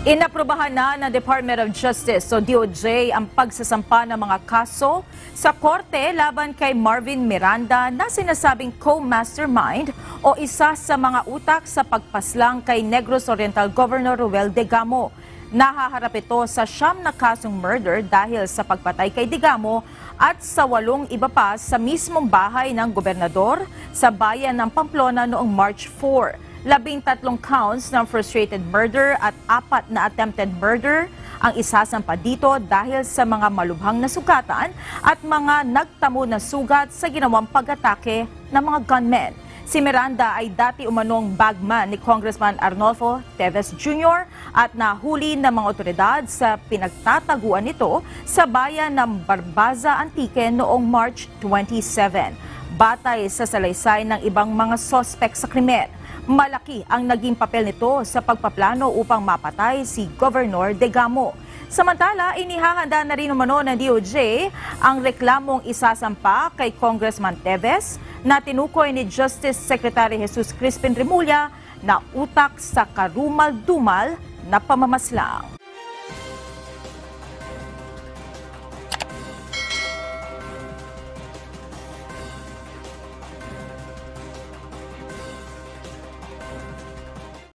Inaprubahan na ng Department of Justice o DOJ ang pagsasampa ng mga kaso sa korte laban kay Marvin Miranda na sinasabing co-mastermind o isa sa mga utak sa pagpaslang kay Negros Oriental Governor Ruel Degamo. Nahaharap ito sa 9 na kasong murder dahil sa pagpatay kay Degamo at sa 8 iba pa sa mismong bahay ng gobernador sa bayan ng Pamplona noong March 4. 13 counts ng frustrated murder at 4 na attempted murder ang isasampa dito dahil sa mga malubhang na sugatan at mga nagtamo na sugat sa ginawang pag-atake ng mga gunmen. Si Miranda ay dati umanong bagman ni Congressman Arnolfo Teves Jr. at nahuli ng mga otoridad sa pinagtataguan nito sa bayan ng Barbaza, Antique noong March 27. Batay sa salaysay ng ibang mga sospek sa krimen, malaki ang naging papel nito sa pagpaplano upang mapatay si Governor Degamo. Samantala, inihahanda na rin umano ng DOJ ang reklamong isasampa kay Congressman Teves na tinukoy ni Justice Secretary Jesus Crispin Remulla na utak sa karumal-dumal na pamamaslang.